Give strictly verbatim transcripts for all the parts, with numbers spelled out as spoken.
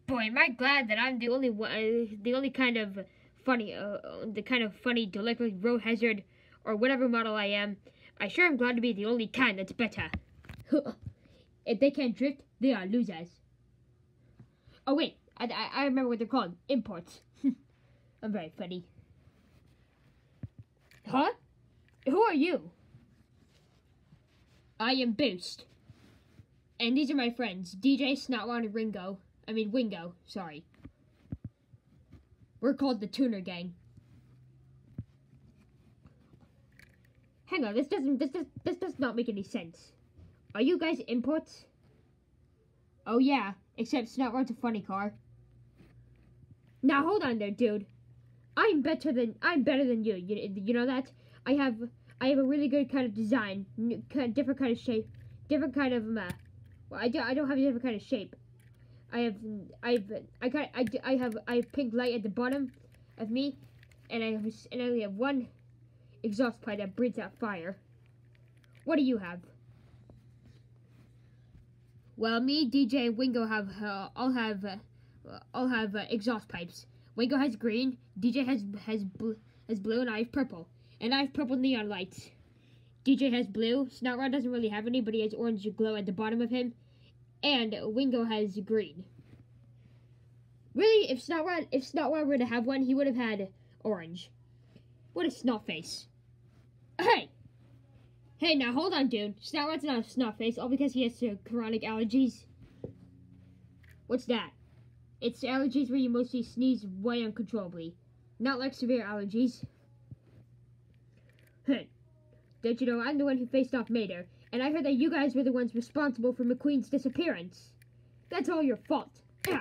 Boy, am I glad that I'm the only one, uh, the only kind of funny, uh, the kind of funny, deliberate road hazard, or whatever model I am. I sure am glad to be the only kind that's better. If they can't drift, they are losers. Oh wait, I, I, I remember what they're called. Imports. I'm very funny. Huh? Who are you? I am Boost. And these are my friends, D J, Snot Rod, and Ringo. I mean, Wingo, sorry. We're called the Tuner Gang. Hang on, this doesn't, this does, this does not make any sense. Are you guys imports? Oh yeah, except Snot Rod's a funny car. Now hold on there, dude. I'm better than, I'm better than you. You, you know that? I have, I have a really good kind of design, kind of different kind of shape, different kind of, uh, well, I, do, I don't have a different kind of shape. I have, I've, I got, I, I have, I have pink light at the bottom of me, and I have, and I only have one exhaust pipe that breathes out fire. What do you have? Well, me, D J, and Wingo have, uh, all have, uh, all have uh, exhaust pipes. Wingo has green, D J has has blue, has blue, and I have purple. And I have purple neon lights. D J has blue. Snot Rod doesn't really have any, but he has orange glow at the bottom of him. And Wingo has green. Really, if Snot Rod, if Snot Rod were to have one, he would have had orange. What a snot face. Hey! Hey, now hold on, dude. Snot Rod's not a snot face, all because he has uh, chronic allergies. What's that? It's allergies where you mostly sneeze way uncontrollably. Not like severe allergies. Hey, don't you know I'm the one who faced off Mater, and I heard that you guys were the ones responsible for McQueen's disappearance. That's all your fault. Yeah.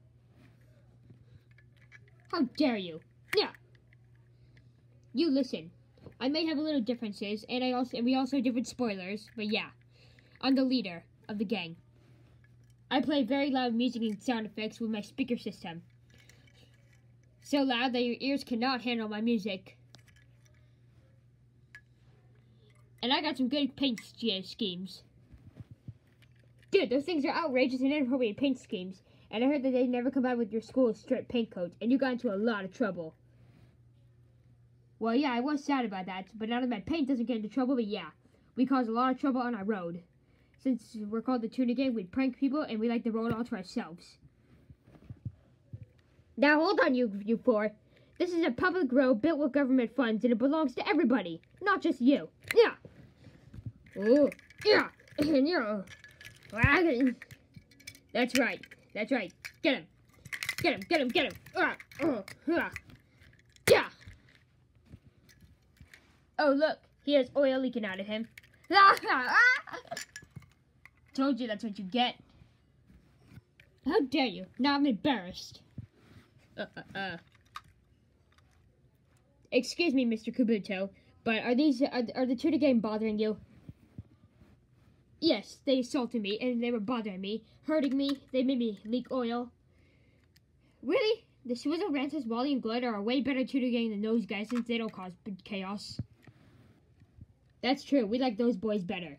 How dare you? Yeah. You listen. I may have a little differences, and I also and we also have different spoilers, but yeah. I'm the leader of the gang. I play very loud music and sound effects with my speaker system. So loud that your ears cannot handle my music. And I got some good paint schemes. Dude, those things are outrageous and inappropriate paint schemes. And I heard that they never combined with your school's strict paint code, and you got into a lot of trouble. Well, yeah, I was sad about that, but now that my paint doesn't get into trouble, but yeah, we caused a lot of trouble on our road. Since we're called the Tuner Gang, we prank people, and we like to roll it all to ourselves. Now, hold on, you, you four. This is a public road built with government funds, and it belongs to everybody, not just you. Yeah. Oh, yeah. Yeah. That's right. That's right. Get him. Get him. Get him. Get him. Uh, uh, uh. Yeah. Oh, look. He has oil leaking out of him. Told you that's what you get. How dare you? Now I'm embarrassed. Uh, uh, uh. Excuse me, Mister Kabuto, but are these are, are the Tuner Gang bothering you? Yes, they assaulted me and they were bothering me, hurting me. They made me leak oil. Really? The Swizzle Rances, Wally, and Glide are a way better Tuner Gang than those guys since they don't cause chaos. That's true. We like those boys better.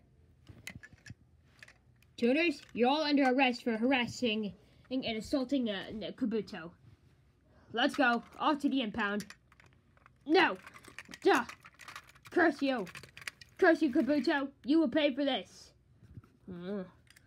Tuners, you're all under arrest for harassing and assaulting uh, Kabuto. Let's go. Off to the impound. No! Duh! Curse you! Curse you, Kabuto! You will pay for this! Uh.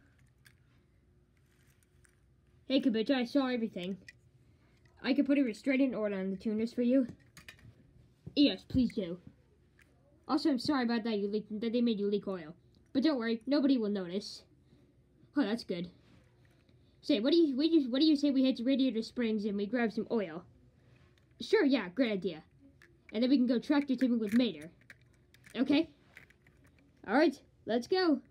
Hey, Kabuto, I saw everything. I could put a restraining order on the tuners for you. Yes, please do. Also, I'm sorry about that you leaked, that they made you leak oil. But don't worry, nobody will notice. Oh, that's good. Say, what do you, what do you, what do you say we head to Radiator Springs and we grab some oil? Sure, yeah, great idea. And then we can go tractor tipping with Mater. Okay? Alright, let's go.